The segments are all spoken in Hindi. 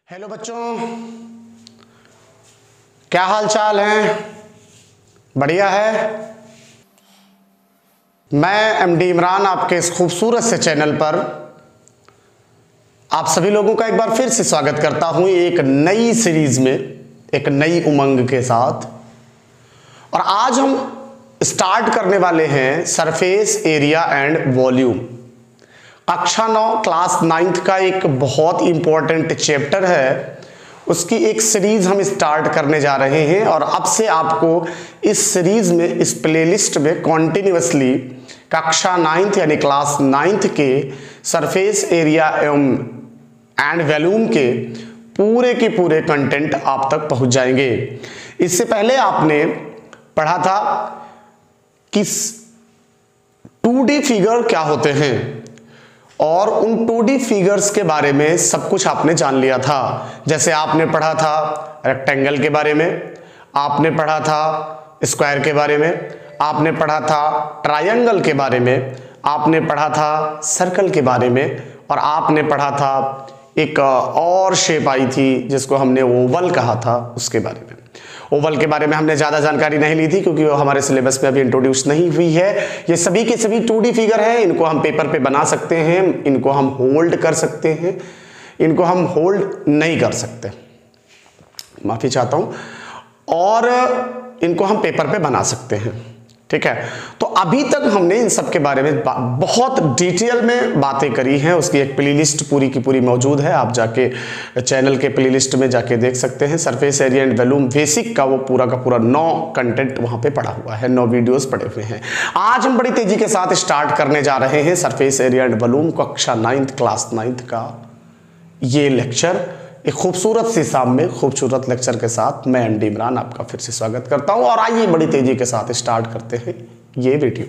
हेलो बच्चों, क्या हाल चाल है? बढ़िया है। मैं एमडी इमरान आपके इस खूबसूरत से चैनल पर आप सभी लोगों का एक बार फिर से स्वागत करता हूं एक नई सीरीज में, एक नई उमंग के साथ। और आज हम स्टार्ट करने वाले हैं सरफेस एरिया एंड वॉल्यूम। कक्षा 9 क्लास 9th का एक बहुत इंपॉर्टेंट चैप्टर है, उसकी एक सीरीज हम स्टार्ट करने जा रहे हैं। और अब से आपको इस सीरीज में, इस प्लेलिस्ट में कॉन्टिन्यूसली कक्षा 9th यानी क्लास 9th के सरफेस एरिया एंड वॉल्यूम के पूरे कंटेंट आप तक पहुंच जाएंगे। इससे पहले आपने पढ़ा था कि 2D फिगर क्या होते हैं और उन 2D फिगर्स के बारे में सब कुछ आपने जान लिया था। जैसे आपने पढ़ा था रेक्टेंगल के बारे में, आपने पढ़ा था स्क्वायर के बारे में, आपने पढ़ा था ट्रायंगल के बारे में, आपने पढ़ा था सर्कल के बारे में, और आपने पढ़ा था एक और शेप आई थी जिसको हमने ओवल कहा था, उसके बारे में। ओवल के बारे में हमने ज़्यादा जानकारी नहीं ली थी क्योंकि वो हमारे सिलेबस में अभी इंट्रोड्यूस नहीं हुई है। ये सभी के सभी 2D फिगर हैं, इनको हम पेपर पे बना सकते हैं, इनको हम होल्ड कर सकते हैं, इनको हम होल्ड नहीं कर सकते, माफ़ी चाहता हूँ, और इनको हम पेपर पे बना सकते हैं। ठीक है, तो अभी तक हमने इन सब के बारे में बहुत डिटेल में बातें करी हैं। उसकी एक प्लेलिस्ट पूरी की पूरी मौजूद है, आप जाके चैनल के प्लेलिस्ट में जाके देख सकते हैं। Surface area and volume basic का वो पूरा का पूरा 9 कंटेंट वहां पे पड़ा हुआ है, 9 वीडियोस पड़े हुए हैं। आज हम बड़ी तेजी के साथ स्टार्ट करने जा रहे हैं सरफेस एरिया एंड वॉल्यूम कक्षा 9th क्लास 9th का ये लेक्चर। एक खूबसूरत सी शाम में खूबसूरत लेक्चर के साथ मैं एमडी इमरान आपका फिर से स्वागत करता हूं। और आइए बड़ी तेजी के साथ स्टार्ट करते हैं ये वीडियो।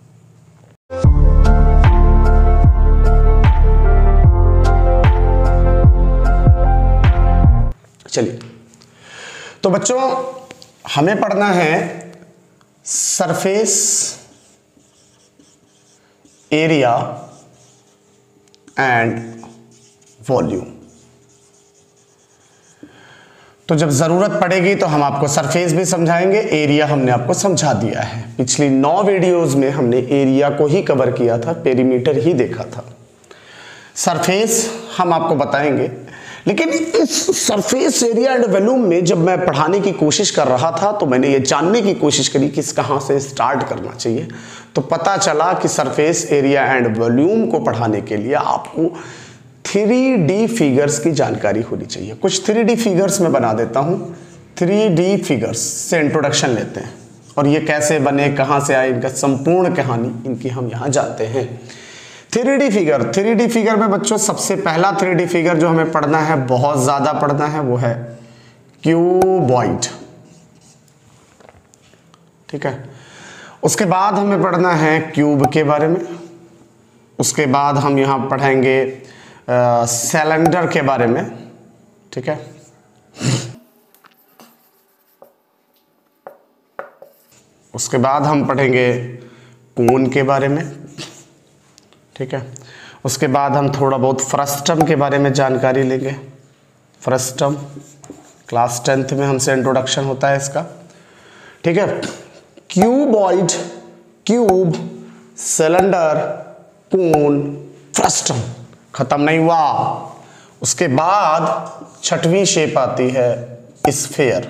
चलिए, तो बच्चों हमें पढ़ना है सरफेस एरिया एंड वॉल्यूम। तो जब जरूरत पड़ेगी तो हम आपको सरफेस भी समझाएंगे, एरिया हमने आपको समझा दिया है। पिछली 9 वीडियोस में हमने एरिया को ही कवर किया था, पेरीमीटर ही देखा था। सरफेस हम आपको बताएंगे, लेकिन इस सरफेस एरिया एंड वॉल्यूम में जब मैं पढ़ाने की कोशिश कर रहा था तो मैंने ये जानने की कोशिश करी कि कहाँ से स्टार्ट करना चाहिए। तो पता चला कि सरफेस एरिया एंड वॉल्यूम को पढ़ाने के लिए आपको 3D फिगर्स की जानकारी होनी चाहिए। कुछ 3D फिगर्स मैं बना देता हूं। 3D फिगर्स से इंट्रोडक्शन लेते हैं और ये कैसे बने, कहां से आए, इनका संपूर्ण कहानी इनकी हम यहां जानते हैं। 3D फिगर में बच्चों सबसे पहला 3D फिगर जो हमें पढ़ना है, बहुत ज्यादा पढ़ना है, वो है क्यूबॉइड। ठीक है, उसके बाद हमें पढ़ना है क्यूब के बारे में। उसके बाद हम यहां पढ़ेंगे सिलेंडर के बारे में। ठीक है, उसके बाद हम पढ़ेंगे कोन के बारे में। ठीक है, उसके बाद हम थोड़ा बहुत फ्रस्टम के बारे में जानकारी लेंगे। फ्रस्टम क्लास 10th में हमसे इंट्रोडक्शन होता है इसका। ठीक है, cuboid, cube, cylinder, cone, frustum खत्म नहीं हुआ। उसके बाद 6वीं शेप आती है स्फीयर।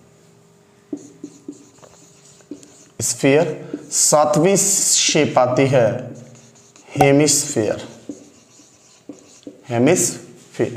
स्फीयर 7वीं शेप आती है हेमिस्फीयर। हेमिस्फीयर,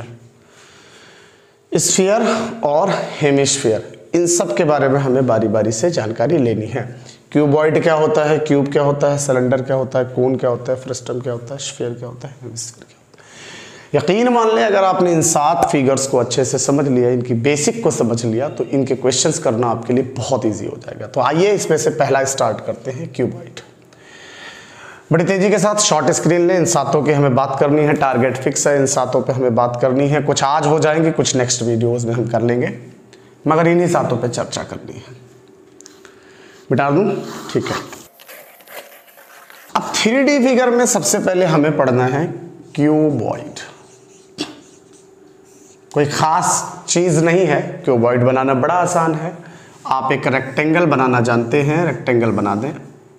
स्फीयर और हेमिस्फीयर, इन सब के बारे में हमें बारी बारी से जानकारी लेनी है। क्यूबॉइड क्या होता है, क्यूब क्या होता है, सिलेंडर क्या होता है, कोन क्या होता है, फ्रस्टम क्या होता है, स्फीयर क्या होता है, हेमिस्फीयर क्या होता है। यकीन मान लें अगर आपने इन 7 फिगर्स को अच्छे से समझ लिया, इनकी बेसिक को समझ लिया, तो इनके क्वेश्चंस करना आपके लिए बहुत इजी हो जाएगा। तो आइए इसमें से पहला स्टार्ट करते हैं, क्यूबॉइड। बड़ी तेजी के साथ शॉर्ट स्क्रीन लें। इन 7 की हमें बात करनी है, टारगेट फिक्स है, इन 7 पे हमें बात करनी है। कुछ आज हो जाएंगे, कुछ नेक्स्ट वीडियोस में हम कर लेंगे, मगर इन्हीं 7 पे चर्चा करनी है। मिटा दूं? ठीक है। अब 3D फिगर में सबसे पहले हमें पढ़ना है क्यूबॉइड। कोई खास चीज़ नहीं है, क्यूबॉइड बनाना बड़ा आसान है। आप एक रेक्टेंगल बनाना जानते हैं, रेक्टेंगल बना दें।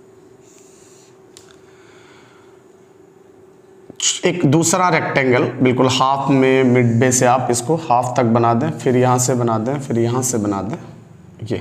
एक दूसरा रेक्टेंगल बिल्कुल हाफ में, मिड बे से आप इसको हाफ तक बना दें, फिर यहाँ से बना दें, फिर यहाँ से बना दें। ये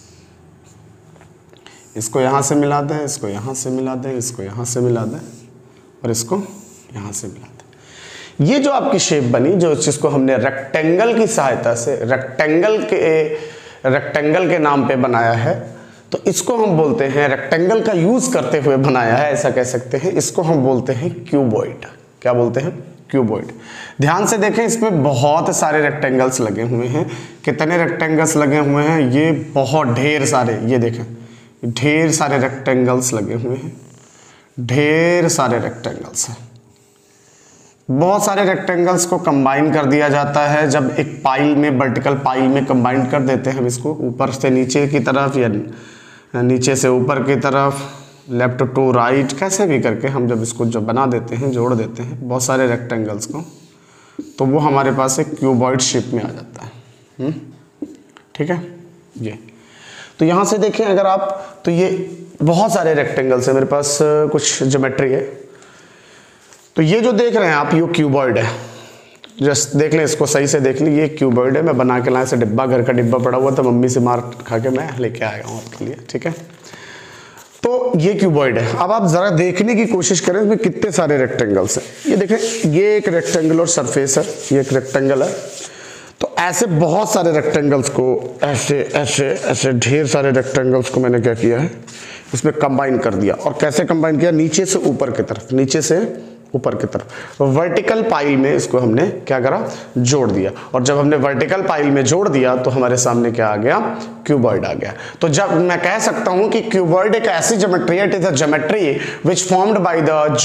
इसको यहाँ से मिला दें, इसको यहाँ से मिला दें, इसको यहाँ से मिला दें और इसको यहाँ से मिला दें। ये जो आपकी शेप बनी, जो जिसको हमने रेक्टेंगल की सहायता से रेक्टेंगल के नाम पे बनाया है, तो इसको हम बोलते हैं, रेक्टेंगल का यूज करते हुए बनाया है, ऐसा कह सकते हैं। इसको हम बोलते हैं क्यूबॉइड। क्या बोलते हैं? क्यूबॉइड। ध्यान से देखें, इसमें बहुत सारे रेक्टेंगल्स लगे हुए हैं। कितने रेक्टेंगल्स लगे हुए हैं? ये बहुत ढेर सारे, ये देखें, ढेर सारे रेक्टेंगल्स लगे हुए हैं, ढेर सारे रेक्टेंगल्स हैं। बहुत सारे रेक्टेंगल्स को कंबाइन कर दिया जाता है जब एक पाइल में, वर्टिकल पाइल में कंबाइन कर देते हैं हम इसको, ऊपर से नीचे की तरफ या नीचे से ऊपर की तरफ, लेफ्ट टू राइट, कैसे भी करके हम जब इसको जब बना देते हैं, जोड़ देते हैं बहुत सारे रेक्टेंगल्स को, तो वो हमारे पास एक क्यूबॉइड शेप में आ जाता है। ठीक है। ये तो यहाँ से देखें अगर आप, तो ये बहुत सारे रेक्टेंगल्स हैं मेरे पास, कुछ ज्योमेट्री है। तो ये जो देख रहे हैं आप, ये क्यूबॉइड है। जस्ट देख लें, इसको सही से देख लें, ये क्यूबॉइड है। मैं बना के लाया, ऐसे डिब्बा, घर का डिब्बा पड़ा हुआ था, मम्मी से मार खा के मैं लेके आया हूँ आपके लिए। ठीक है। तो ये क्यूबॉइड है। अब आप जरा देखने की कोशिश करें इसमें कितने सारे रेक्टेंगल्स हैं। ये देखें, ये एक रेक्टेंगुलर सरफेस है, ये एक रेक्टेंगल है। तो ऐसे बहुत सारे रेक्टेंगल्स को, ऐसे ऐसे ऐसे ढेर सारे रेक्टेंगल्स को मैंने क्या किया है, इसमें कंबाइन कर दिया। और कैसे कंबाइन किया? नीचे से ऊपर की तरफ, नीचे से ऊपर की तरफ वर्टिकल पाइल में इसको हमने क्या करा? जोड़ दिया। और जब हमने वर्टिकल पाइल में जोड़ दिया तो हमारे सामने क्या आ गया? क्यूबॉइड आ गया। तो जब मैं कह सकता हूं कि क्यूबॉइड एक ऐसी ज्योमेट्री है, it is a geometry which formed by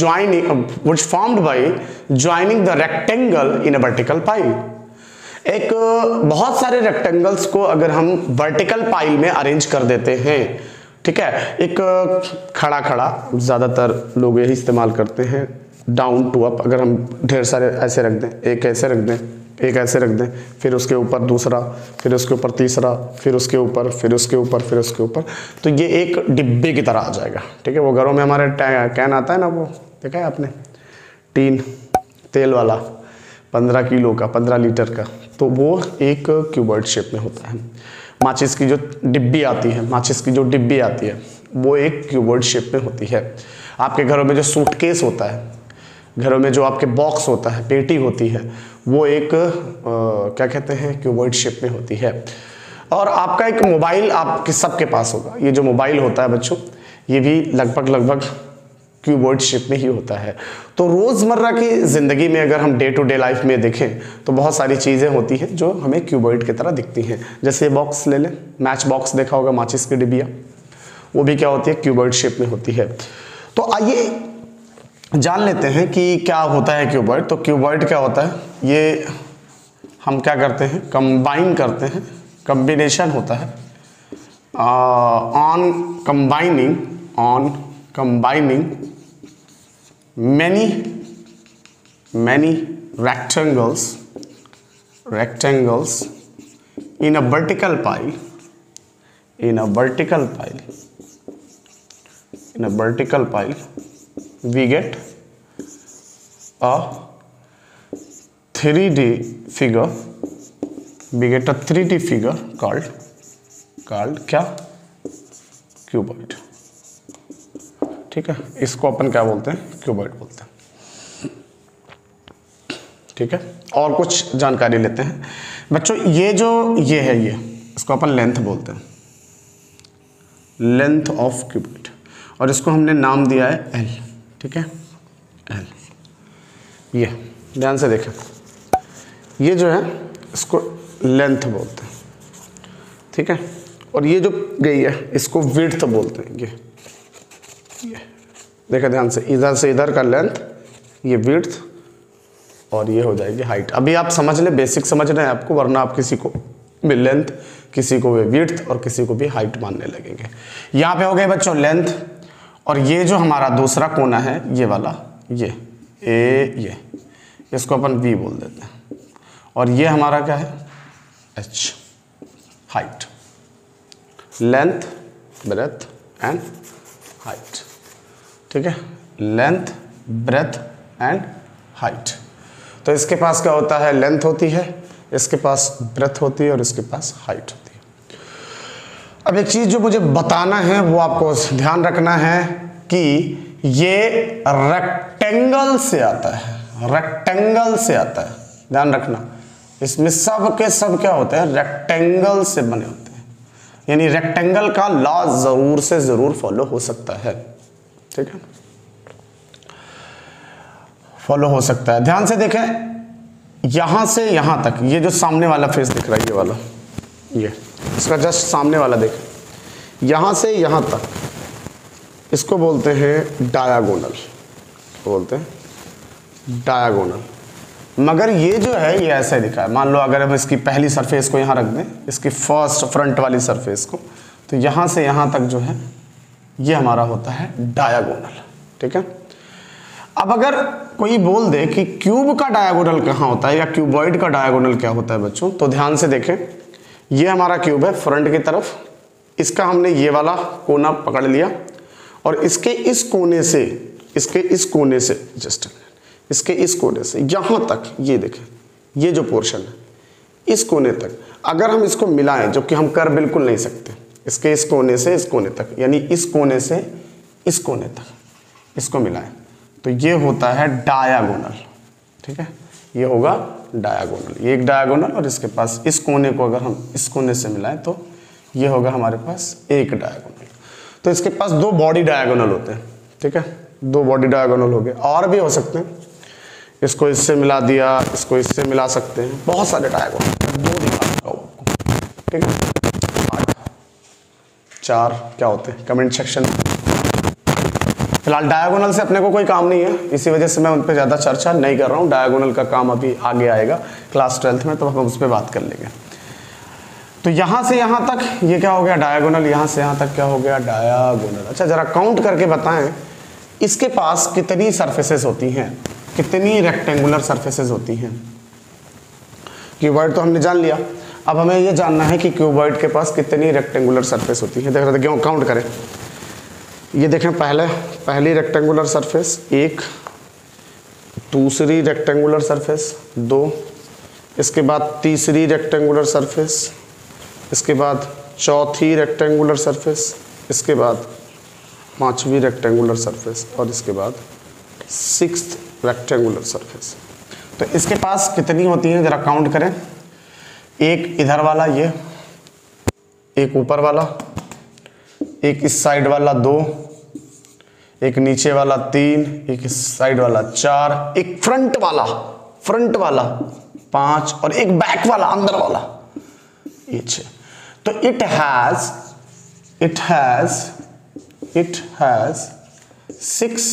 joining the rectangle in a vertical pile. एक बहुत सारे रेक्टेंगल्स को अगर हम वर्टिकल पाइल में अरेंज कर देते हैं, ठीक है, एक खड़ा खड़ा, ज्यादातर लोग यही इस्तेमाल करते हैं, डाउन टू अप। अगर हम ढेर सारे ऐसे रख दें, एक ऐसे रख दें, एक ऐसे रख दें, फिर उसके ऊपर दूसरा, फिर उसके ऊपर तीसरा, फिर उसके ऊपर, फिर उसके ऊपर, फिर उसके ऊपर, तो ये एक डिब्बे की तरह आ जाएगा। ठीक है। वो घरों में हमारे कैन आता है ना, वो देखा है आपने, टीन तेल वाला, 15 किलो का, 15 लीटर का, तो वो एक क्यूबॉइड शेप में होता है। माचिस की जो डिब्बी आती है, माचिस की जो डिब्बी आती है, वो एक क्यूबॉइड शेप में होती है। आपके घरों में जो सूटकेस होता है, घरों में जो आपके बॉक्स होता है, पेटी होती है, वो एक क्या कहते हैं, क्यूबॉइड शेप में होती है। और आपका एक मोबाइल आपके सबके पास होगा। ये जो मोबाइल होता है बच्चों, ये भी लगभग क्यूबॉइड शेप में ही होता है। तो रोज़मर्रा की ज़िंदगी में अगर हम डे टू डे लाइफ में देखें तो बहुत सारी चीज़ें होती हैं जो हमें क्यूबॉइड की तरह दिखती हैं। जैसे बॉक्स ले लें, मैच बॉक्स देखा होगा, माचिस की डिब्बियाँ, वो भी क्या होती है? क्यूबॉइड शेप में होती है। तो आइए जान लेते हैं कि क्या होता है क्यूबॉइड। तो क्यूबॉइड क्या होता है? ये हम क्या करते हैं? कंबाइन करते हैं, कम्बिनेशन होता है। On combining many rectangles in a vertical pile, we get a 3D figure, called क्या? क्यूबॉइड। ठीक है। इसको अपन क्या बोलते हैं? क्यूबॉइड बोलते हैं। ठीक है। और कुछ जानकारी लेते हैं बच्चों। ये है, ये इसको अपन लेंथ बोलते हैं, लेंथ ऑफ क्यूबॉइड, और इसको हमने नाम दिया है एल। ठीक है, एल। ये ध्यान से देखें, ये जो है इसको लेंथ बोलते हैं। ठीक है। और ये जो गई है इसको विड्थ बोलते हैं। ये देखा ध्यान से इधर का लेंथ, ये विड्थ, और ये हो जाएगी हाइट। अभी आप समझ लें, बेसिक समझ रहे हैं आपको, वरना आप किसी को भी लेंथ, किसी को भी विड्थ और किसी को भी हाइट मानने लगेंगे। यहाँ पे हो गए बच्चों लेंथ। और ये जो हमारा दूसरा कोना है, ये वाला, ये इसको अपन वी बोल देते हैं। और ये हमारा क्या है, h, height, length, breadth and height. ठीक है, लेंथ, ब्रेथ एंड हाइट। तो इसके पास क्या होता है, लेंथ होती है, इसके पास ब्रेथ होती है और इसके पास हाइट होती है। अब एक चीज जो मुझे बताना है वो आपको ध्यान रखना है कि ये रेक्टेंगल से आता है, रेक्टेंगल से आता है, ध्यान रखना। इसमें सब के सब क्या होते हैं, रेक्टेंगल से बने होते हैं, यानी रेक्टेंगल का लॉ जरूर से जरूर फॉलो हो सकता है। ठीक है, फॉलो हो सकता है। ध्यान से देखें, यहां से यहां तक ये जो सामने वाला फेस दिख रहा है, ये वाला, ये इसका जस्ट सामने वाला देखें, यहां से यहां तक, इसको बोलते हैं डायगोनल, बोलते हैं डायगोनल। मगर ये जो है ये ऐसे दिखा है। मान लो अगर हम इसकी पहली सरफेस को यहाँ रख दें, इसकी फर्स्ट फ्रंट वाली सरफेस को, तो यहाँ से यहाँ तक जो है ये हमारा होता है डायगोनल। ठीक है, अब अगर कोई बोल दे कि क्यूब का डायगोनल कहाँ होता है या क्यूबॉइड का डायगोनल क्या होता है बच्चों, तो ध्यान से देखें, ये हमारा क्यूब है फ्रंट की तरफ, इसका हमने ये वाला कोना पकड़ लिया और इसके इस कोने से, इसके इस कोने से, जस्ट इसके इस कोने से यहाँ तक, ये देखें ये जो पोर्शन है, इस कोने तक अगर हम इसको मिलाएं, जो कि हम कर बिल्कुल नहीं सकते, इसके इस कोने से इस कोने तक, यानी इस कोने से इस कोने तक इसको मिलाएं, तो ये होता है डायगोनल। ठीक है, ये होगा डायगोनल, ये एक डायगोनल, और इसके पास इस कोने को अगर हम इस कोने से मिलाएं तो ये होगा हमारे पास एक डायगोनल। तो इसके पास दो बॉडी डायगोनल होते हैं। ठीक है, दो बॉडी डायगोनल हो गए, और भी हो सकते हैं, इसको इससे मिला दिया, इसको इससे मिला सकते हैं, बहुत सारे डायगोनल, दो दिखा आपको। ठीक है, 4 क्या होते हैं कमेंट सेक्शन में। फिलहाल डायगोनल से अपने को कोई काम नहीं है, इसी वजह से मैं उन पर ज़्यादा चर्चा नहीं कर रहा हूँ। डायगोनल का काम अभी आगे आएगा क्लास 12th में, तो हम उस पर बात कर लेंगे। तो यहाँ से यहाँ तक ये क्या हो गया डायगोनल, यहाँ से यहाँ तक क्या हो गया डायगोनल। अच्छा, जरा काउंट करके बताएं इसके पास कितनी सरफेसेस होती हैं, कितनी रेक्टेंगुलर सरफेसेस होती हैं। क्यूबॉइड तो हमने जान लिया, अब हमें ये जानना है कि क्यूबॉइड के पास कितनी रेक्टेंगुलर सरफेस होती है। देख रहे थे क्यों, काउंट करें। ये देखें, पहली रेक्टेंगुलर सरफेस 1, दूसरी रेक्टेंगुलर सरफेस 2, इसके बाद तीसरी रेक्टेंगुलर सरफेस, इसके बाद चौथी रेक्टेंगुलर सरफेस, इसके बाद 5वीं रेक्टेंगुलर सरफेस, और इसके बाद 6th रेक्टेंगुलर सरफेस। तो इसके पास कितनी होती हैं जरा काउंट करें। एक इधर वाला, ये एक ऊपर वाला, एक इस साइड वाला 2, एक नीचे वाला 3, एक इस साइड वाला 4, एक फ्रंट वाला 5, और एक बैक वाला अंदर वाला ये 6। तो इट हैज 6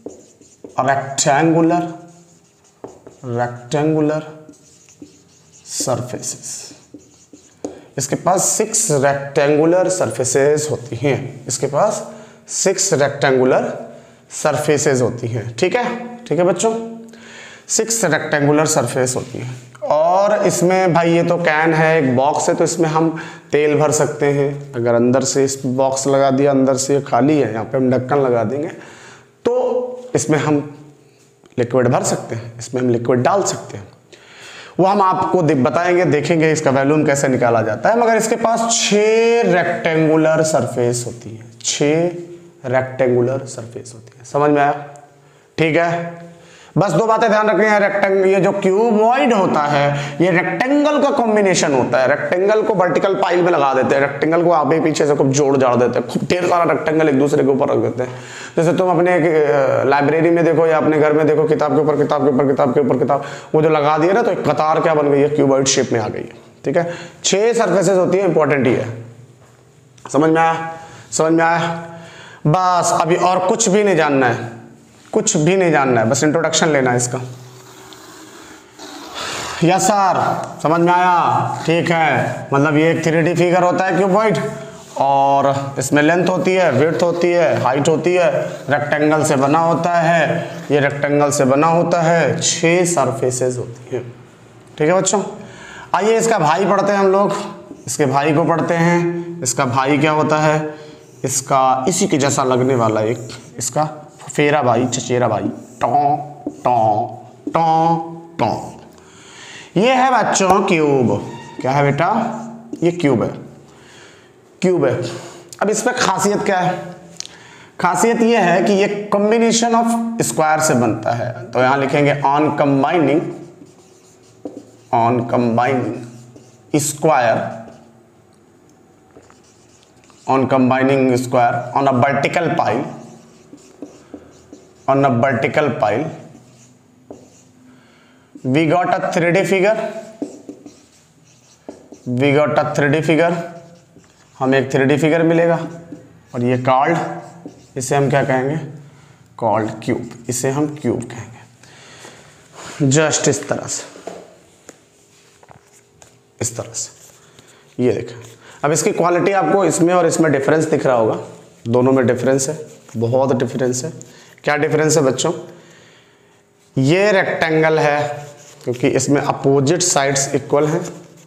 रेक्टेंगुलर सरफेसेस। इसके पास 6 रेक्टेंगुलर सरफेसेस होती हैं, इसके पास 6 रेक्टेंगुलर सरफेसेस होती हैं। ठीक है बच्चों, 6 रेक्टेंगुलर सरफेस होती हैं। और इसमें भाई ये तो कैन है, एक बॉक्स है, तो इसमें हम तेल भर सकते हैं। अगर अंदर से इस बॉक्स लगा दिया, अंदर से ये खाली है, यहाँ पे हम ढक्कन लगा देंगे, तो इसमें हम लिक्विड भर सकते हैं, इसमें हम लिक्विड डाल सकते हैं। वो हम आपको बताएंगे, देखेंगे इसका वैल्यूम कैसे निकाला जाता है। मगर इसके पास 6 रेक्टेंगुलर सरफेस होती है, 6 रेक्टेंगुलर सरफेस होती है। समझ में आया? ठीक है, बस 2 बातें ध्यान रखनी है। रेक्टेंगल, ये जो क्यूबॉइड होता है ये रेक्टेंगल का कॉम्बिनेशन होता है। रेक्टेंगल को वर्टिकल पाइल में लगा देते हैं, रेक्टेंगल को आगे पीछे से खूब जोड़ जाड़ देते हैं, खूब ढेर सारा रेक्टेंगल एक दूसरे के ऊपर रख देते हैं। जैसे तुम अपने लाइब्रेरी में देखो या अपने घर में देखो, किताब के ऊपर किताब के ऊपर किताब के ऊपर किताब, वो जो लगा दिया ना, तो एक कतार क्या बन गई है, क्यूबॉइड शेप में आ गई है। ठीक है, 6 सरफेसेस होती है, इंपॉर्टेंट ही है। समझ में आया? समझ में आया? बस अभी और कुछ भी नहीं जानना है, कुछ भी नहीं जानना है, बस इंट्रोडक्शन लेना है इसका। यस सर, समझ में आया? ठीक है, मतलब ये एक 3D फिगर होता है क्यूबॉइड, और इसमें लेंथ होती है, विड्थ होती है, हाइट होती है, रेक्टेंगल से बना होता है, ये रेक्टेंगल से बना होता है, 6 सरफेसेस होती हैं। ठीक है बच्चों। आइए इसका भाई पढ़ते हैं हम लोग, इसके भाई को पढ़ते हैं। इसका भाई क्या होता है, इसका इसी के जैसा लगने वाला एक इसका फेरा भाई, चचेरा भाई, टॉ टॉ टॉ टॉ। ये है बच्चों क्यूब। क्या है बेटा, ये क्यूब है, क्यूब है। अब इस पर खासियत क्या है, खासियत ये है कि ये कॉम्बिनेशन ऑफ स्क्वायर से बनता है। तो यहां लिखेंगे on combining square, on combining square on a vertical pile, we got a 3D figure, हमें एक 3D फिगर मिलेगा और ये कॉल्ड, इसे हम क्या कहेंगे, कॉल्ड क्यूब, इसे हम क्यूब कहेंगे। जस्ट इस तरह से ये देखें। अब इसकी क्वालिटी आपको इसमें और इसमें डिफरेंस दिख रहा होगा, दोनों में डिफरेंस है, बहुत डिफरेंस है। क्या डिफरेंस है बच्चों, ये रेक्टेंगल है क्योंकि इसमें अपोजिट साइड्स इक्वल हैं,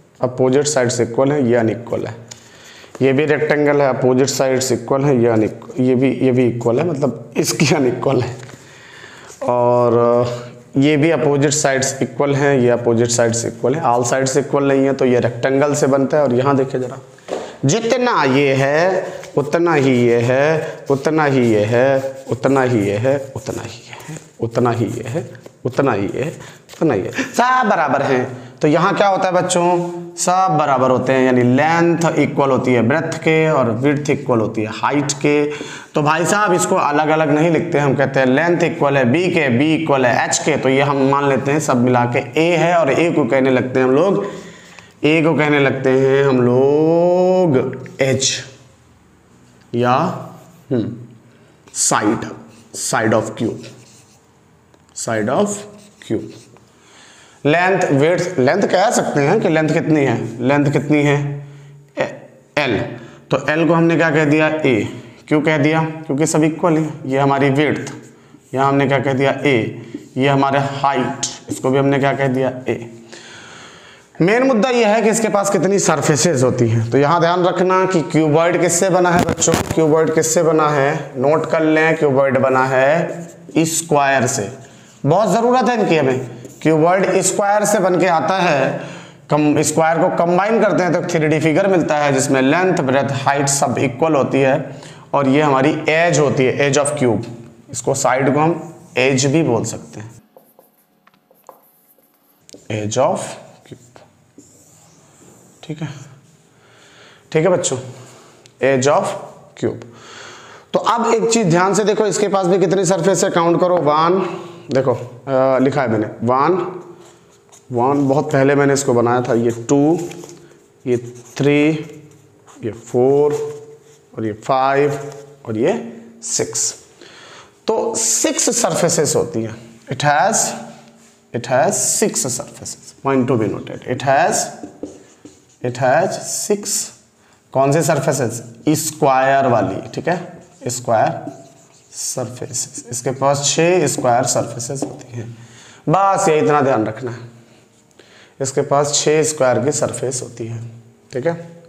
ये अनइक्वल है। ये भी रेक्टेंगल है, अपोजिट साइड्स इक्वल हैं, ये भी इक्वल है, मतलब इसकी अनइक्वल है। और ये भी अपोजिट साइड्स इक्वल हैं, ये अपोजिट साइड्स इक्वल है, ऑल साइड्स इक्वल नहीं है, तो ये रेक्टेंगल से बनता है। और यहाँ देखिए जरा, जितना ये है उतना ही ये है, उतना ही ये है, उतना ही ये है, उतना ही ये है, उतना ही ये है, उतना ही ये है, उतना ही है, सब बराबर हैं। तो यहाँ क्या होता है बच्चों, सब बराबर होते हैं, यानी लेंथ इक्वल होती है ब्रेथ के और विड्थ इक्वल होती है हाइट के। तो भाई साहब इसको अलग अलग नहीं लिखते, हम कहते हैं लेंथ इक्वल है बी के, बी इक्वल है एच के, तो ये हम मान लेते हैं सब मिला के ए है। और ए को कहने लगते हैं हम लोग, ए को कहने लगते हैं हम लोग एच या side of cube. Length width, length कह सकते हैं कि लेंथ कितनी है, एल। तो एल को हमने क्या कह दिया, ए। क्यों कह दिया, क्योंकि सब इक्वल है। ये हमारी विड्थ, यहाँ हमने क्या कह दिया, ए। ये हमारे हाइट, इसको भी हमने क्या कह दिया, ए। मेन मुद्दा यह है कि इसके पास कितनी सरफेसेस होती हैं। तो यहाँ ध्यान रखना कि क्यूबॉइड किससे बना है बच्चों, क्यूबॉइड किससे बना है, नोट कर लें, क्यूबॉइड बना है स्क्वायर से। बहुत ज़रूरत है इनकी हमें, क्यूबॉइड स्क्वायर से बन के आता है। स्क्वायर को कंबाइन करते हैं तो 3D फिगर मिलता है जिसमें लेंथ ब्रेथ हाइट सब इक्वल होती है। और ये हमारी एज होती है, एज ऑफ क्यूब। इसको साइड को हम एज भी बोल सकते हैं, एज ऑफ क्यूब। ठीक है बच्चों, एज ऑफ क्यूब। तो अब एक चीज ध्यान से देखो, इसके पास भी कितनी सरफेस है, काउंट करो। 1, देखो लिखा है मैंने 1, बहुत पहले मैंने इसको बनाया था। ये 2, ये 3, ये 4 और ये 5 और ये 6। तो 6 सरफेसेस होती हैं। It has 6 surfaces, point to be noted. It has 6 कौन से सरफेसेस, स्क्वायर वाली, ठीक है, स्क्वायर सरफेसेस। इसके पास 6 स्क्वायर सरफेसेस होती हैं, बस ये इतना ध्यान रखना है। इसके पास 6 स्क्वायर की सरफेस होती है। ठीक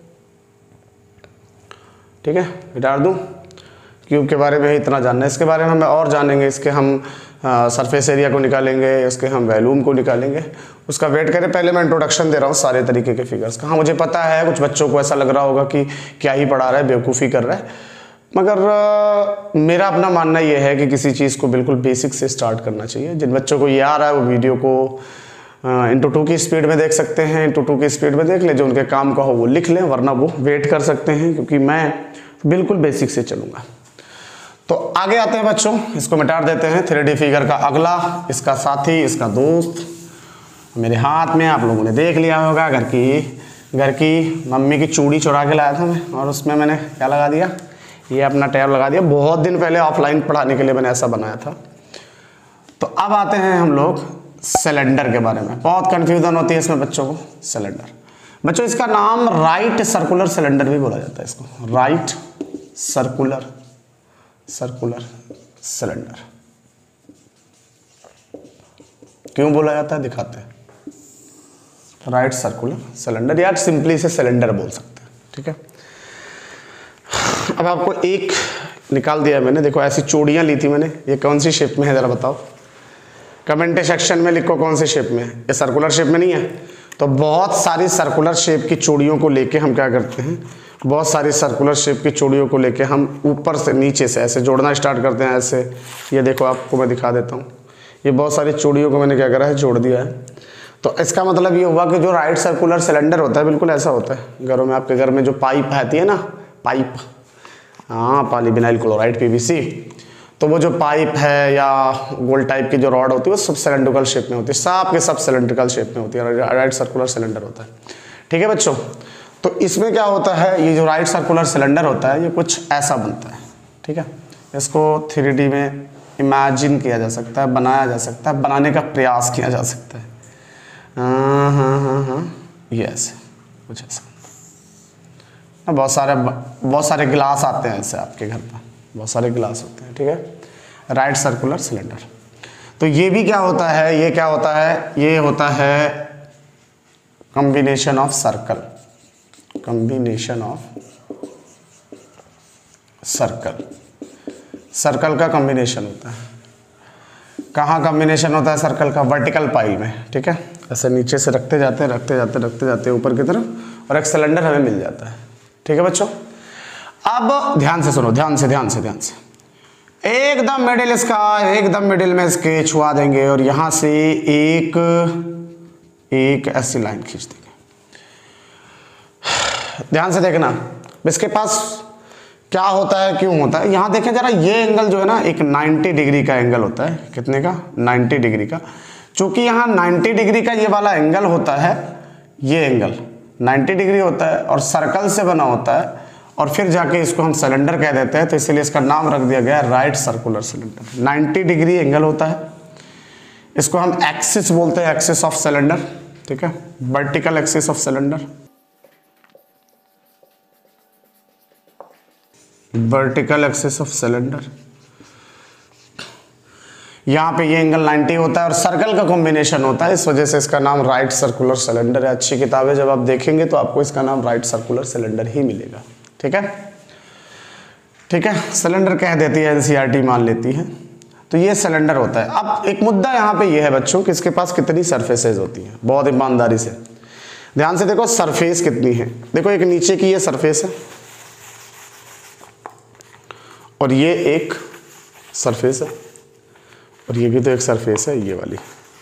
है, मिटा दूं। क्यूब के बारे में इतना जानना है, इसके बारे में हम और जानेंगे। इसके हम सरफेस एरिया को निकालेंगे, इसके हम वॉल्यूम को निकालेंगे, उसका वेट करें। पहले मैं इंट्रोडक्शन दे रहा हूँ सारे तरीके के फिगर्स का। हाँ, मुझे पता है कुछ बच्चों को ऐसा लग रहा होगा कि क्या ही पढ़ा रहा है, बेवकूफ़ी कर रहा है, मगर मेरा अपना मानना यह है कि किसी चीज़ को बिल्कुल बेसिक से स्टार्ट करना चाहिए। जिन बच्चों को ये आ रहा है वो वीडियो को *2 की स्पीड में देख सकते हैं, *2 की स्पीड में देख ले, जो उनके काम का हो वो लिख लें, वरना वो वेट कर सकते हैं, क्योंकि मैं बिल्कुल बेसिक से चलूँगा। तो आगे आते हैं बच्चों, इसको मिटा देते हैं। 3D फिगर का अगला, इसका साथी, इसका दोस्त मेरे हाथ में आप लोगों ने देख लिया होगा। घर की मम्मी की चूड़ी चुरा के लाया था मैं, और उसमें मैंने क्या लगा दिया, ये अपना टैब लगा दिया। बहुत दिन पहले ऑफलाइन पढ़ाने के लिए मैंने ऐसा बनाया था। तो अब आते हैं हम लोग सिलेंडर के बारे में। बहुत कन्फ्यूजन होती है इसमें बच्चों को। सिलेंडर बच्चों, इसका नाम राइट सर्कुलर सिलेंडर भी बोला जाता है। इसको राइट सर्कुलर सिलेंडर क्यों बोला जाता है, दिखाते हैं। राइट सर्कुलर सिलेंडर, या सिंपली से सिलेंडर बोल सकते हैं, ठीक है। अब आपको एक निकाल दिया मैंने, देखो ऐसी चूड़ियाँ ली थी मैंने, ये कौन सी शेप में है ज़रा बताओ, कमेंट सेक्शन में लिखो कौन सी शेप में है। ये सर्कुलर शेप में नहीं है, तो बहुत सारी सर्कुलर शेप की चूड़ियों को लेके हम क्या करते हैं, बहुत सारी सर्कुलर शेप की चूड़ियों को लेके हम ऊपर से नीचे से ऐसे जोड़ना स्टार्ट करते हैं ऐसे। ये देखो आपको मैं दिखा देता हूँ, ये बहुत सारी चूड़ियों को मैंने क्या करा है, जोड़ दिया है। तो इसका मतलब ये हुआ कि जो राइट सर्कुलर सिलेंडर होता है बिल्कुल ऐसा होता है। घरों में, आपके घर में जो पाइप आती है ना, पाइप, हाँ, पॉलीविनाइल क्लोराइड पीवीसी, तो वो जो पाइप है या गोल टाइप की जो रॉड होती है वो सब सिलेंड्रिकल शेप में होती है, सब के सब सिलेंड्रिकल शेप में होती है, राइट सर्कुलर सिलेंडर होता है, ठीक है बच्चों। तो इसमें क्या होता है, ये जो राइट सर्कुलर सिलेंडर होता है ये कुछ ऐसा बनता है, ठीक है। इसको 3D में इमेजिन किया जा सकता है, बनाया जा सकता है, बनाने का प्रयास किया जा सकता है। हाँ, ये ऐसे कुछ ऐसा। बहुत सारे गिलास आते हैं ऐसे आपके घर पर, बहुत सारे गिलास होते हैं, ठीक है। Right circular cylinder. तो ये भी क्या होता है, ये क्या होता है, ये होता है combination of circle, combination of circle, circle का कॉम्बिनेशन होता है। कहाँ कॉम्बिनेशन होता है सर्कल का, वर्टिकल पाइल में, ठीक है। ऐसे नीचे से रखते जाते ऊपर की तरफ, और एक सिलेंडर हमें मिल जाता है, ठीक है बच्चों। अब ध्यान से सुनो, ध्यान से एकदम मिडिल, इसका एकदम मिडिल में स्केच छुआ देंगे और यहां से एक ऐसी लाइन खींच देंगे। ध्यान से देखना, इसके पास क्या होता है, क्यों होता है, यहां देखें जरा, ये एंगल जो है ना एक 90 डिग्री का एंगल होता है। कितने का, 90 डिग्री का। चूंकि यहां 90 डिग्री का ये वाला एंगल होता है, ये एंगल 90 डिग्री होता है और सर्कल से बना होता है, और फिर जाके इसको हम सिलेंडर कह देते हैं, तो इसलिए इसका नाम रख दिया गया है right circular cylinder. 90 degree angle होता है, इसको हम एक्सिस बोलते हैं, एक्सिस ऑफ सिलेंडर, ठीक है, vertical axis of cylinder, vertical axis of cylinder. यहाँ पे ये एंगल 90 होता है और सर्कल का कॉम्बिनेशन होता है, इस वजह से इसका नाम राइट सर्कुलर सिलेंडर है। अच्छी किताबें जब आप देखेंगे तो आपको इसका नाम राइट सर्कुलर सिलेंडर ही मिलेगा, ठीक है, ठीक है। सिलेंडर कह देती है, एनसीईआरटी मान लेती है। तो ये सिलेंडर होता है। अब एक मुद्दा यहाँ पे ये है बच्चों कि इसके पास कितनी सरफेसेज होती हैं, बहुत ईमानदारी से ध्यान से देखो, सरफेस कितनी है। देखो एक नीचे की ये सरफेस है और ये एक सरफेस है, और ये भी तो एक सरफेस है, ये वाली,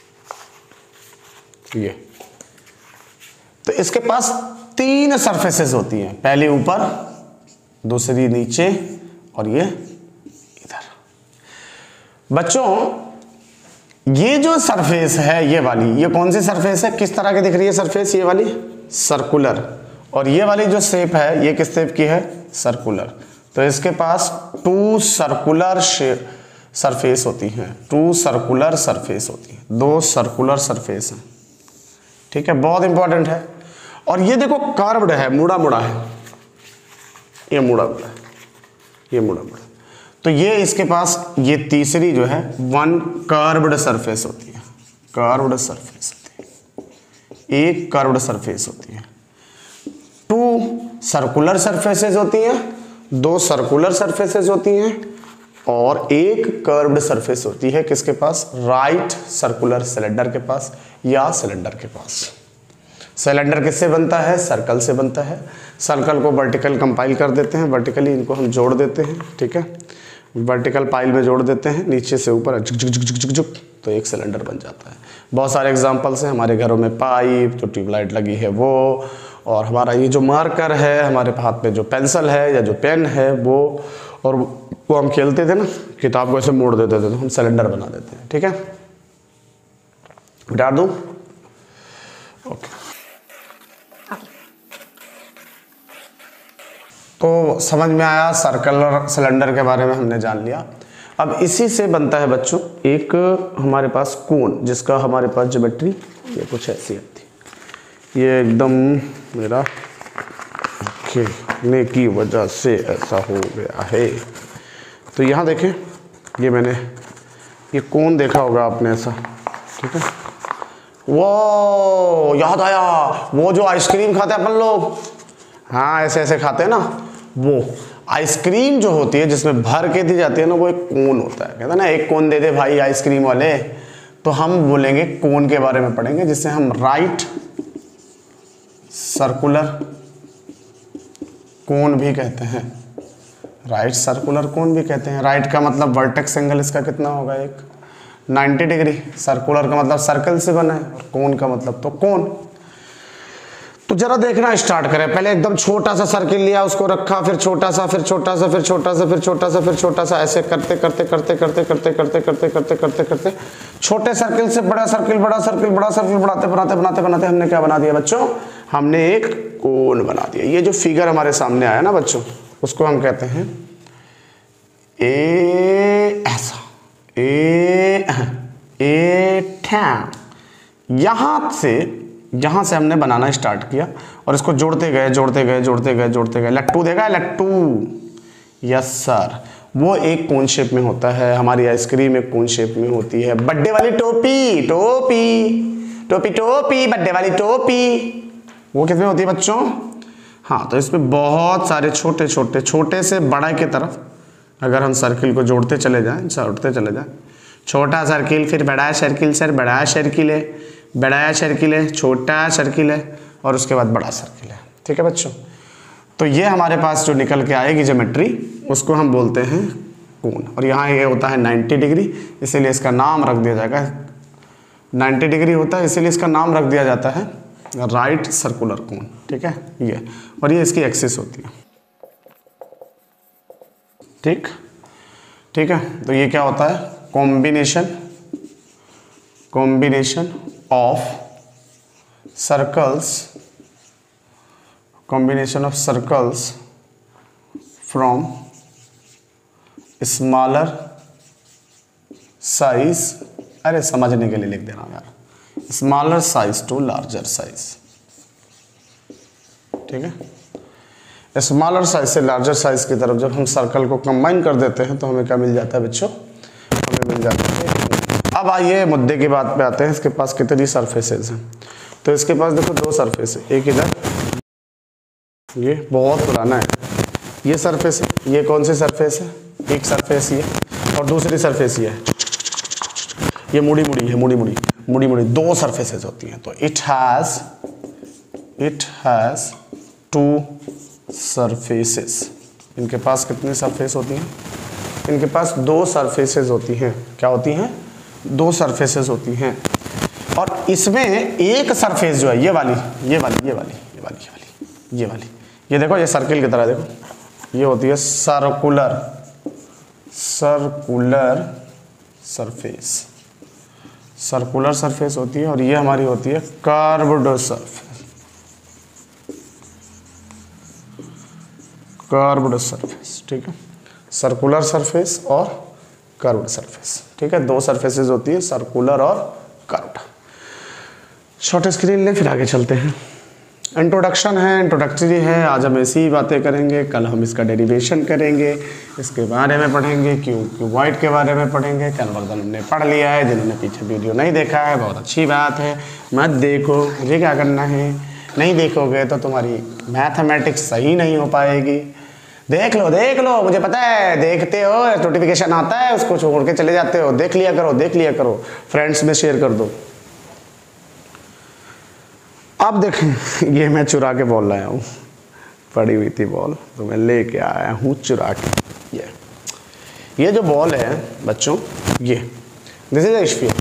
ये। तो इसके पास 3 सरफेसेस होती हैं, पहली ऊपर, दूसरी नीचे, और ये इधर। बच्चों ये जो सरफेस है ये वाली, ये कौन सी सरफेस है, किस तरह की दिख रही है सरफेस, ये वाली सर्कुलर, और ये वाली जो शेप है ये किस शेप की है, सर्कुलर। तो इसके पास 2 सर्कुलर सरफेस होती हैं, 2 सर्कुलर सरफेस होती हैं, 2 सर्कुलर सरफेस हैं, ठीक है, बहुत इंपॉर्टेंट है। और ये देखो कर्व्ड है, मुड़ा मुड़ा है, ये मुड़ा मुड़ा है, ये मुड़ा मुड़ा। तो ये इसके पास ये तीसरी जो है 1 कर्व्ड सरफेस होती है, कर्व्ड सरफेस होती है, एक कर्व्ड सरफेस होती है। 2 सर्कुलर सरफेसेस होती हैं, 2 सर्कुलर सरफेसेस होती हैं, और एक कर्व्ड सरफेस होती है किसके पास, राइट सर्कुलर सिलेंडर के पास या सिलेंडर के पास। सिलेंडर किससे बनता है, सर्कल से बनता है। सर्कल को वर्टिकल कंपाइल कर देते हैं, वर्टिकली इनको हम जोड़ देते हैं, ठीक है, वर्टिकल पाइल में जोड़ देते हैं, नीचे से ऊपर झुक झुक झुक झुक झुक, तो एक सिलेंडर बन जाता है। बहुत सारे एग्जांपल्स हैं हमारे घरों में, पाइप, जो ट्यूबलाइट लगी है वो, और हमारा ये जो मार्कर है, हमारे हाथ में जो पेंसिल है या जो पेन है वो, और वो हम खेलते थे ना, किताब को ऐसे मोड़ देते थे तो हम सिलेंडर बना देते हैं, ठीक है। डाल दूं, ओके। तो समझ में आया, सर्कुलर सिलेंडर के बारे में हमने जान लिया। अब इसी से बनता है बच्चों एक हमारे पास कोन, जिसका हमारे पास ज्योमेट्री ये कुछ ऐसी आती, ये एकदम मेरा खेलने की वजह से ऐसा हो गया है। तो यहाँ देखें, ये मैंने ये कोन देखा होगा आपने ऐसा, ठीक है, वो याद आया, वो जो आइसक्रीम खाते हैं अपन लोग, हाँ ऐसे ऐसे खाते हैं ना, वो आइसक्रीम जो होती है जिसमें भर के दी जाती है ना, वो एक कोन होता है। कहते हैं ना एक कोन दे दे भाई आइसक्रीम वाले, तो हम बोलेंगे कोन के बारे में पढ़ेंगे, जिससे हम राइट सर्कुलर कोन भी कहते हैं। राइट सर्कुलर कोन भी कहते हैं। राइट का मतलब वर्टेक्स एंगल इसका कितना होगा, एक 90 डिग्री। सर्कुलर का मतलब सर्कल से बना है, और कोन का मतलब तो कोन। तो जरा देखना स्टार्ट करें। पहले एकदम छोटा सा सर्किल लिया, उसको रखा, फिर छोटा सा, फिर छोटा सा, फिर छोटा सा, फिर छोटा सा, फिर छोटा सा, ऐसे करते करते करते करते करते करते करते करते करते करते छोटे सर्किल से बड़ा सर्किल, बड़ा सर्किल, बड़ा सर्किल बनाते बनाते बनाते बनाते हमने क्या बना दिया बच्चों, हमने एक कोन बना दिया। ये जो फिगर हमारे सामने आया ना बच्चों, उसको हम कहते हैं ए ऐसा, यहां से हमने बनाना स्टार्ट किया और इसको जोड़ते गए जोड़ते गए जोड़ते गए जोड़ते गए। लट्टू देखा है, लट्टू, यस सर, वो एक कोन शेप में होता है। हमारी आइसक्रीम एक कोन शेप में होती है। बर्थडे वाली टोपी, टोपी टोपी टोपी, बर्थडे वाली टोपी, वो कितनी होती है बच्चों, हाँ। तो इसमें बहुत सारे छोटे छोटे, छोटे से बड़ा की तरफ अगर हम सर्किल को जोड़ते चले जाएं, छोटा सर्किल, फिर बड़ा सर्किल, सर बड़ा सर्किल है, बड़ा सर्किल है, छोटा सर्किल है, और उसके बाद बड़ा सर्किल है। ठीक है बच्चों, तो ये हमारे पास जो निकल के आएगी ज्योमेट्री, उसको हम बोलते हैं कोन। और यहाँ ये होता है 90 डिग्री, इसीलिए इसका नाम रख दिया जाएगा, 90 डिग्री होता है इसीलिए इसका नाम रख दिया जाता है राइट सर्कुलर कोन। ठीक है, ये, और ये इसकी एक्सिस होती है। ठीक ठीक है, तो ये क्या होता है, combination of circles from smaller size, अरे समझने के लिए लिख दे रहा हूं यार, smaller size to larger size. ठीक है, स्मॉलर साइज से लार्जर साइज की तरफ जब हम सर्कल को कंबाइन कर देते हैं तो हमें क्या मिल जाता है बच्चों, हमें मिल जाता है। अब आइए मुद्दे की बात पे आते हैं, इसके पास कितनी सरफेसेस हैं। तो इसके पास देखो दो सरफेस है, एक इधर, ये बहुत पुराना है, ये सरफेस है, ये कौन सी सरफेस है, एक सरफेस ये, और दूसरी सरफेस ये है, ये मुड़ी मुड़ी है, मुड़ी मुड़ी, दो सरफेसेस होती हैं। तो इट हैज टू सरफेसेस। इनके पास कितनी सरफेस होती हैं, इनके पास दो सरफेसेस होती हैं। क्या होती हैं, दो सरफेसेस होती हैं। और इसमें एक सरफेस जो है ये वाली, ये देखो, ये सर्किल की तरह देखो, ये होती है सर्कुलर सरफेस होती है, और ये हमारी होती है कर्व्ड सरफेस। ठीक है, सर्कुलर सरफेस और कर्व्ड सरफेस। ठीक है, दो सरफेसेस होती है, सर्कुलर और कर्व्ड। शॉर्ट स्क्रीन ले, फिर आगे चलते हैं। इंट्रोडक्शन है, इंट्रोडक्टरी है, आज हम ऐसी ही बातें करेंगे, कल हम इसका डेरिवेशन करेंगे, इसके बारे में पढ़ेंगे, क्यूबॉइड के बारे में पढ़ेंगे। कन्वर्जन हमने पढ़ लिया है, जिन्होंने पीछे वीडियो नहीं देखा है बहुत अच्छी बात है, मत देखो। मुझे क्या करना है, नहीं देखोगे तो तुम्हारी मैथमेटिक्स सही नहीं हो पाएगी। देख लो, मुझे पता है, देखते हो, नोटिफिकेशन आता है, उसको छोड़ के चले जाते हो। देख लिया करो, फ्रेंड्स में शेयर कर दो। अब देखें, ये मैं चुरा के बॉल लाया हूँ, पड़ी हुई थी बॉल, तो मैं लेके आया हूँ चुरा के। ये जो बॉल है बच्चों, ये दिस इज स्फीयर।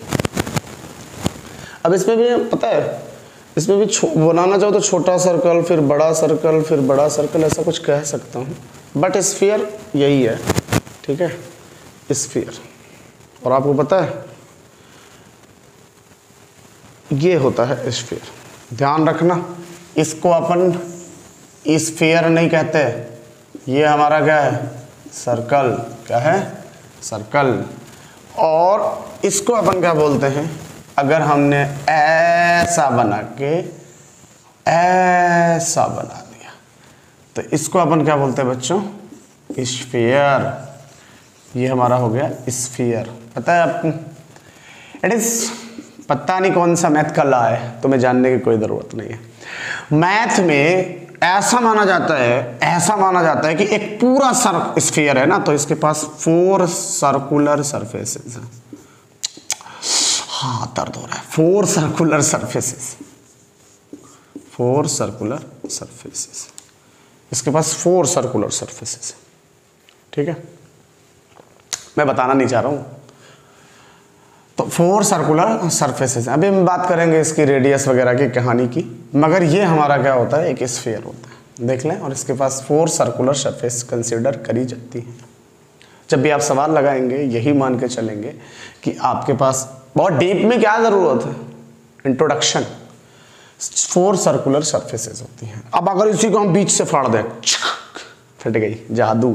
अब इसमें भी पता है, इसमें भी बनाना चाहो तो छोटा सर्कल, फिर बड़ा सर्कल, फिर बड़ा सर्कल, ऐसा कुछ कह सकता हूँ, बट स्फीयर यही है। ठीक है, स्फीयर। और आपको पता है ये होता है स्फीयर। ध्यान रखना, इसको अपन स्फीयर नहीं कहते, ये हमारा क्या है, सर्कल। क्या है, सर्कल। और इसको अपन क्या बोलते हैं, अगर हमने ऐसा बना के ऐसा बना दिया तो इसको अपन क्या बोलते हैं बच्चों, स्फीयर। ये हमारा हो गया स्फीयर। पता है आपको, इट इज पता नहीं कौन सा मैथ का लॉ है, तुम्हें जानने की कोई ज़रूरत नहीं है। मैथ में ऐसा माना जाता है कि एक पूरा स्फीयर है ना, तो इसके पास 4 सर्कुलर सरफेसेस हैं। हाँ दर्द हो रहा है। 4 सर्कुलर सरफेसेस, 4 सर्कुलर सरफेसेस, इसके पास 4 सर्कुलर सरफेसेस। ठीक है, मैं बताना नहीं चाह रहा हूँ। तो 4 सर्कुलर सरफेसेस हैं। अभी हम बात करेंगे इसकी रेडियस वगैरह की कहानी की, मगर ये हमारा क्या होता है, एक स्फीयर होता है, देख लें। और इसके पास 4 सर्कुलर सरफेस कंसीडर करी जाती है। जब भी आप सवाल लगाएंगे यही मान के चलेंगे कि आपके पास बहुत डीप में क्या ज़रूरत है, इंट्रोडक्शन। 4 सर्कुलर सरफेसेस होती हैं। अब अगर इसी को हम बीच से फाड़ दें, फट गई, जादू।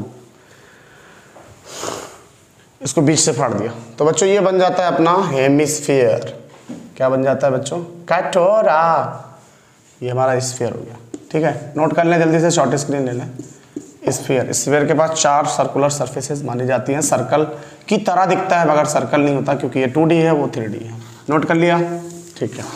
इसको बीच से फाड़ दिया तो बच्चों ये बन जाता है अपना हेमिस्फीयर। क्या बन जाता है बच्चों, कटोरा। ये हमारा स्फीयर हो गया। ठीक है, नोट कर लें जल्दी से, शॉर्ट स्क्रीन ले लें। स्फीयर के पास 4 सर्कुलर सरफेसेस मानी जाती हैं। सर्कल की तरह दिखता है मगर सर्कल नहीं होता, क्योंकि ये 2D है, वो 3D है। नोट कर लिया, ठीक है।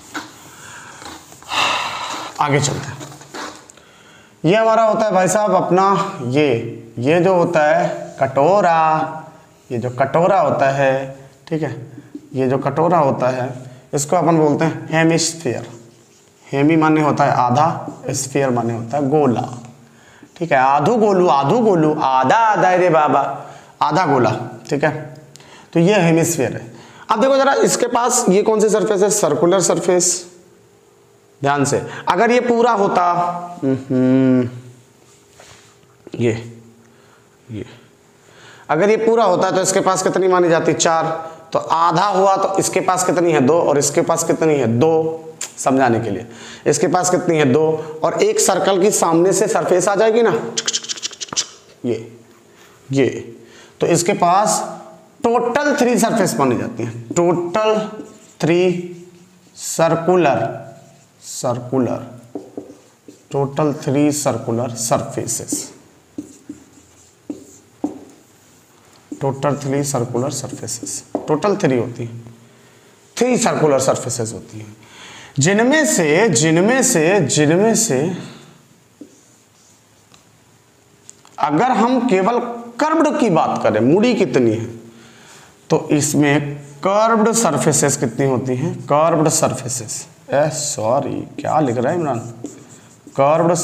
आगे चलते हैं। ये हमारा होता है भाई साहब अपना ये जो होता है कटोरा। ये जो कटोरा होता है, ठीक है, ये जो कटोरा होता है इसको अपन बोलते हैं हेमिस्फीयर। हेमी माने होता है आधा, स्फीयर माने होता है गोला। ठीक है, आधो गोलू आधा रे बाबा, आधा गोला। ठीक है, तो ये हेमिस्फीयर है। अब देखो जरा इसके पास ये कौन सी सरफेस है, सर्कुलर सरफेस। ध्यान से, अगर ये पूरा होता ये अगर ये पूरा होता है तो इसके पास कितनी मानी जाती, 4। तो आधा हुआ तो इसके पास कितनी है, 2, और इसके पास कितनी है, 2। समझाने के लिए, इसके पास कितनी है, 2, और एक सर्कल की सामने से सरफेस आ जाएगी ना, ये तो इसके पास टोटल 3 सरफेस मानी जाती है। Total 3 total 3 circular surfaces. Total 3 circular surfaces, total 3 होती हैं। 3 सर्कुलर सरफेसेस होती हैं, जिनमें से अगर हम केवल कर्व्ड की बात करें, मुड़ी कितनी है, तो इसमें कर्व्ड सरफेसेस कितनी होती हैं, कर्व्ड सरफेसेस, सॉरी क्या लिख रहा है इमरान, कर्व्ड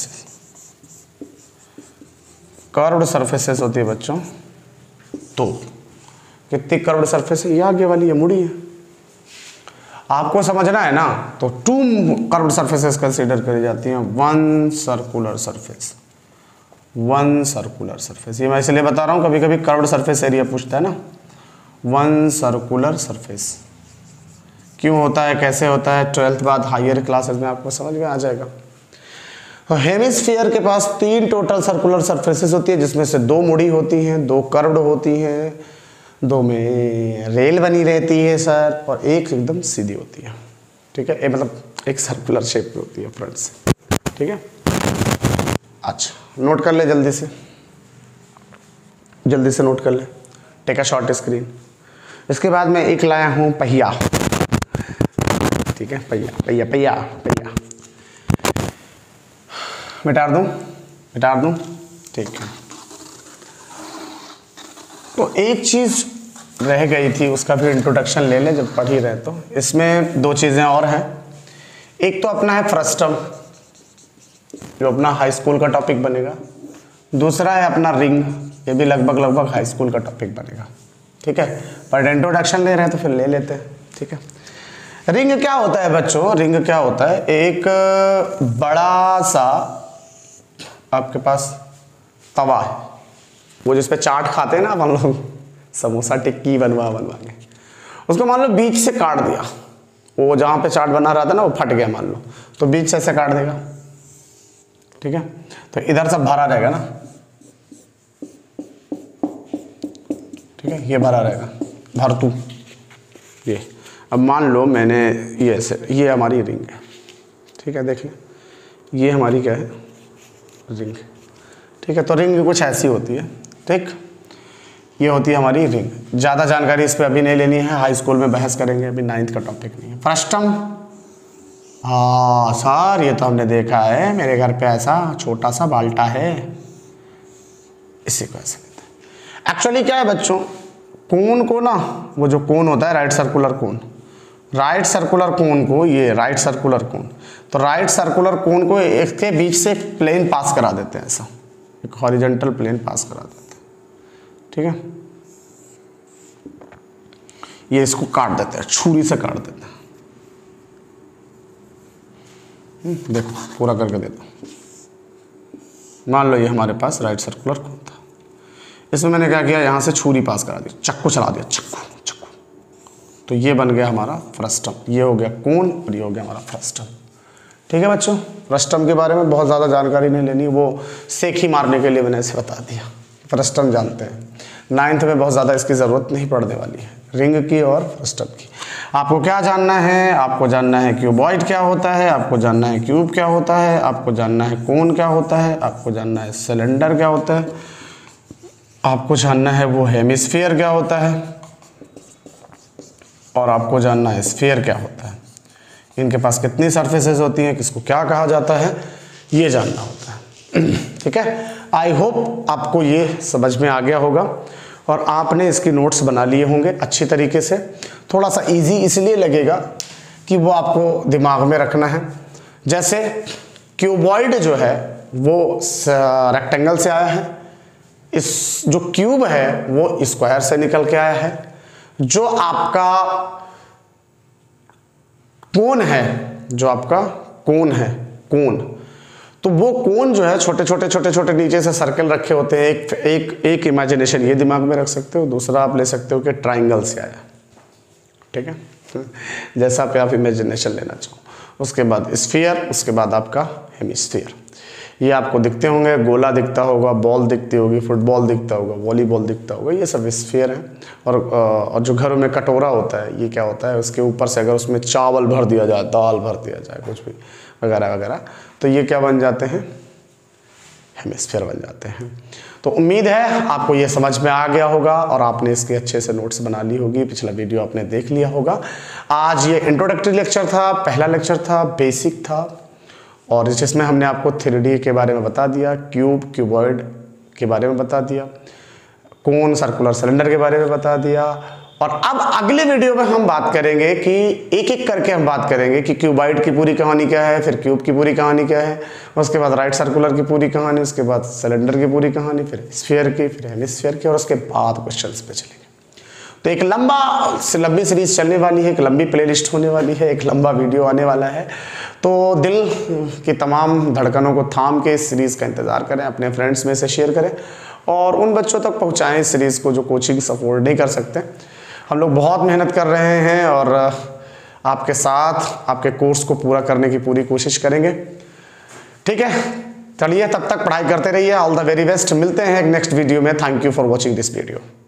सरफेसेस होती है बच्चों। तो कितनी कर्व्ड सरफेस है, ये आगे वाली ये मुड़ी है। आपको समझना है ना, तो 2 कर्व्ड सरफेसेस कंसीडर करी जाती हैं। 1 सर्कुलर सरफेस, ये मैं इसलिए बता रहा हूं, कभी कभी कर्व्ड सरफेस एरिया पूछता है ना। 1 सर्कुलर सरफेस क्यों होता है, कैसे होता है, 12th बाद हायर क्लासेस में आपको समझ में आ जाएगा। हेमिस्फीयर के पास 3 टोटल सर्कुलर सरफेसेस होती है, जिसमें से 2 मुड़ी होती हैं, 2 कर्व्ड होती हैं, 2 में रेल बनी रहती है सर, और 1 एकदम सीधी होती है। ठीक है, मतलब एक सर्कुलर शेप में होती है फ्रंट से। ठीक है, अच्छा नोट कर ले जल्दी से नोट कर ले, टेक अ शॉर्ट स्क्रीन। इसके बाद मैं एक लाया हूँ पहिया। ठीक है, पहिया मिटा दूं। ठीक है, तो एक चीज रह गई थी, उसका भी इंट्रोडक्शन ले लें जब पढ़ ही रहे। तो इसमें 2 चीजें और हैं। एक तो अपना है फ्रस्टम, जो अपना हाई स्कूल का टॉपिक बनेगा। दूसरा है अपना रिंग, ये भी लगभग हाई स्कूल का टॉपिक बनेगा। ठीक है, पर इंट्रोडक्शन ले रहे हैं तो फिर ले लेते हैं। ठीक है, रिंग क्या होता है बच्चों, रिंग क्या होता है, एक बड़ा सा आपके पास तवा है, वो जिस पे चाट खाते हैं ना अपन लोग, समोसा टिक्की बनवा के, उसको मान लो बीच से काट दिया। वो जहाँ पे चाट बना रहा था ना, वो फट गया मान लो, तो बीच से ऐसे काट देगा। ठीक है, तो इधर सब भरा रहेगा ना। ठीक है, ये भरा रहेगा, भर तू ये। अब मान लो मैंने ये ऐसे, ये हमारी रिंग है। ठीक है, देख लें, ये हमारी क्या है, रिंग। ठीक है, तो रिंग कुछ ऐसी होती है। ठीक, ये होती है हमारी रिंग। ज़्यादा जानकारी इस पर अभी नहीं लेनी है, हाई स्कूल में बहस करेंगे, अभी 9th का टॉपिक नहीं है। फ्रस्टम, हाँ सर ये तो हमने देखा है, मेरे घर पे ऐसा छोटा सा बाल्टा है, इसी को ऐसे कहते हैं। एक्चुअली क्या है बच्चों, कोन को ना, वो जो कोन होता है right circular cone, right circular cone को, ये राइट सर्कुलर कोन, तो राइट सर्कुलर कोन को इसके बीच से प्लेन पास करा देते हैं, ऐसा एक हॉरिजॉन्टल प्लेन पास करा देते हैं, ठीक है। ये इसको काट देते हैं, छुरी से काट देते हैं। देखो पूरा करके देता हूँ। मान लो ये हमारे पास राइट सर्कुलर कोन था, इसमें मैंने क्या किया, यहाँ से छुरी पास करा दी, चक्कू चला दिया, चक्कू, तो ये बन गया हमारा फ्रस्टम। ये हो गया कोन और ये हो गया हमारा फ्रस्टम, ठीक है बच्चों। फ्रस्टम के बारे में बहुत ज़्यादा जानकारी नहीं लेनी, वो सेक ही मारने के लिए मैंने ऐसे बता दिया। फ्रस्टम जानते हैं, 9th में बहुत ज़्यादा इसकी ज़रूरत नहीं पड़ने वाली है, रिंग की और फ्रस्टम की। आपको क्या जानना है, आपको जानना है क्यूबॉइड क्या होता है, आपको जानना है क्यूब क्या होता है, आपको जानना है कोन क्या होता है, आपको जानना है सिलेंडर क्या होता है, आपको जानना है वो हेमिस्फीयर क्या होता है, और आपको जानना है स्फीयर क्या होता है। इनके पास कितनी सरफेसेस होती हैं, किसको क्या कहा जाता है, ये जानना होता है, ठीक है। आई होप आपको ये समझ में आ गया होगा और आपने इसकी नोट्स बना लिए होंगे अच्छी तरीके से। थोड़ा सा इजी इसलिए लगेगा कि वो आपको दिमाग में रखना है। जैसे क्यूबॉइड जो है वो रेक्टेंगल से आया है, इस जो क्यूब है वो स्क्वायर से निकल के आया है, जो आपका कोन है, जो आपका कोन है, कोन, तो वो कोन जो है छोटे छोटे नीचे से सर्कल रखे होते हैं। एक इमेजिनेशन ये दिमाग में रख सकते हो, दूसरा आप ले सकते हो कि ट्राइंगल से आया, ठीक है, जैसा पे आप इमेजिनेशन लेना चाहो। उसके बाद स्फीयर, उसके बाद आपका हेमिस्फीयर। ये आपको दिखते होंगे, गोला दिखता होगा, बॉल दिखती होगी, फुटबॉल दिखता होगा, वॉलीबॉल दिखता होगा, ये सब स्फीयर हैं। और जो घरों में कटोरा होता है, ये क्या होता है, उसके ऊपर से अगर उसमें चावल भर दिया जाए, दाल भर दिया जाए, कुछ भी वगैरह वगैरह, तो ये क्या बन जाते हैं, हेमिस्फीयर बन जाते हैं। तो उम्मीद है आपको ये समझ में आ गया होगा और आपने इसके अच्छे से नोट्स बना ली होगी, पिछला वीडियो आपने देख लिया होगा। आज ये इंट्रोडक्टरी लेक्चर था, पहला लेक्चर था, बेसिक था, और जिसमें हमने आपको 3D के बारे में बता दिया, क्यूब, क्यूबॉइड के बारे में बता दिया, कोन, सर्कुलर सिलेंडर के बारे में बता दिया। और अब अगले वीडियो में हम बात करेंगे कि एक एक करके हम बात करेंगे कि क्यूबॉइड की पूरी कहानी क्या है, फिर क्यूब की पूरी कहानी क्या है, उसके बाद राइट सर्कुलर की पूरी कहानी, उसके बाद सिलेंडर की पूरी कहानी, फिर स्फीयर की, फिर हेमिस्फीयर की, और उसके बाद क्वेश्चंस पे चलेंगे। तो एक लंबी सीरीज चलने वाली है, एक लंबी प्लेलिस्ट होने वाली है, एक लंबा वीडियो आने वाला है। तो दिल की तमाम धड़कनों को थाम के इस सीरीज़ का इंतज़ार करें, अपने फ्रेंड्स में से शेयर करें और उन बच्चों तक पहुँचाएँ इस सीरीज़ को जो कोचिंग अफोर्ड नहीं कर सकते। हम लोग बहुत मेहनत कर रहे हैं और आपके साथ आपके कोर्स को पूरा करने की पूरी कोशिश करेंगे, ठीक है। चलिए तब तक पढ़ाई करते रहिए। All the very best. मिलते हैं एक नेक्स्ट वीडियो में। Thank you for watching this video.